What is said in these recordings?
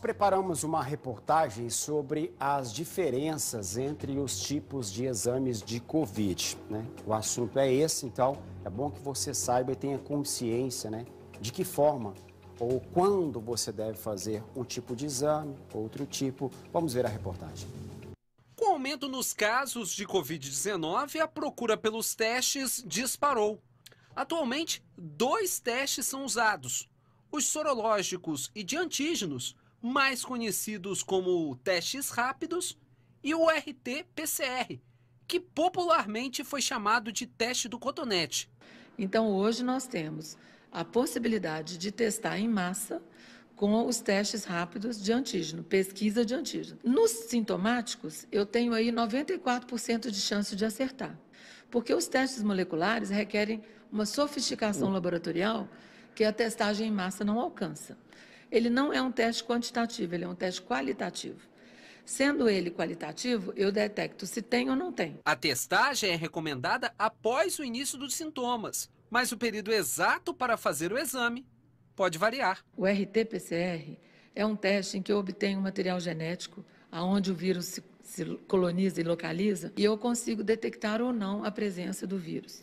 preparamos uma reportagem sobre as diferenças entre os tipos de exames de Covid, né? O assunto é esse, então é bom que você saiba e tenha consciência, né, de que forma ou quando você deve fazer um tipo de exame, outro tipo. Vamos ver a reportagem. Com o aumento nos casos de Covid-19, a procura pelos testes disparou. Atualmente, 2 testes são usados: os sorológicos e de antígenos, mais conhecidos como testes rápidos, e o RT-PCR, que popularmente foi chamado de teste do cotonete. Então, hoje nós temos a possibilidade de testar em massa com os testes rápidos de antígeno, pesquisa de antígeno. Nos sintomáticos, eu tenho aí 94% de chance de acertar, porque os testes moleculares requerem uma sofisticação laboratorial que a testagem em massa não alcança. Ele não é um teste quantitativo, ele é um teste qualitativo. Sendo ele qualitativo, eu detecto se tem ou não tem. A testagem é recomendada após o início dos sintomas, mas o período exato para fazer o exame pode variar. O RT-PCR é um teste em que eu obtenho um material genético, onde o vírus se coloniza e localiza, e eu consigo detectar ou não a presença do vírus.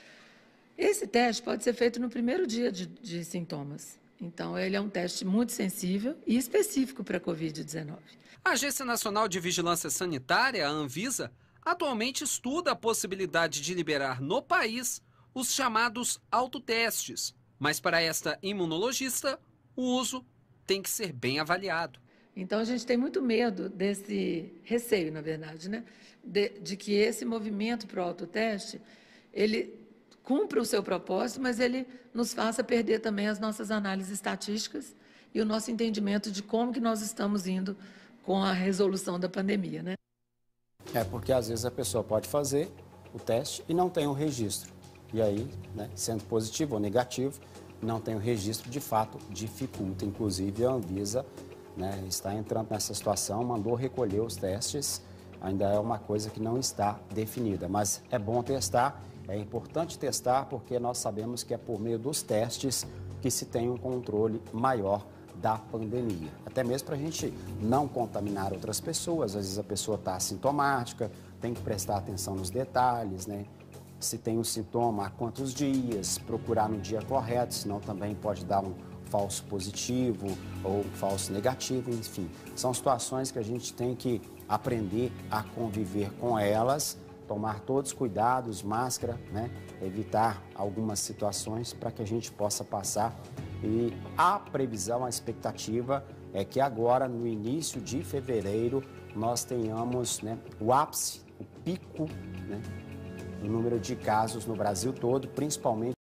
Esse teste pode ser feito no primeiro dia de sintomas. Então, ele é um teste muito sensível e específico para a Covid-19. A Agência Nacional de Vigilância Sanitária, a Anvisa, atualmente estuda a possibilidade de liberar no país os chamados autotestes. Mas para esta imunologista, o uso tem que ser bem avaliado. Então, a gente tem muito medo desse receio, na verdade, né? De que esse movimento para o autoteste, ele cumpra o seu propósito, mas ele nos faça perder também as nossas análises estatísticas e o nosso entendimento de como que nós estamos indo com a resolução da pandemia, né? É porque às vezes a pessoa pode fazer o teste e não tem o registro. E aí, né, sendo positivo ou negativo, não tem o registro, de fato, dificulta. Inclusive, a Anvisa, né, está entrando nessa situação, mandou recolher os testes. Ainda é uma coisa que não está definida, mas é bom testar. É importante testar porque nós sabemos que é por meio dos testes que se tem um controle maior da pandemia. Até mesmo para a gente não contaminar outras pessoas. Às vezes a pessoa está assintomática, tem que prestar atenção nos detalhes, né? Se tem um sintoma, há quantos dias, procurar no dia correto, senão também pode dar um falso positivo ou um falso negativo, enfim. São situações que a gente tem que aprender a conviver com elas, tomar todos os cuidados, máscara, né? Evitar algumas situações para que a gente possa passar. E a previsão, a expectativa é que agora, no início de fevereiro, nós tenhamos, né, o ápice, o pico, né, do número de casos no Brasil todo, principalmente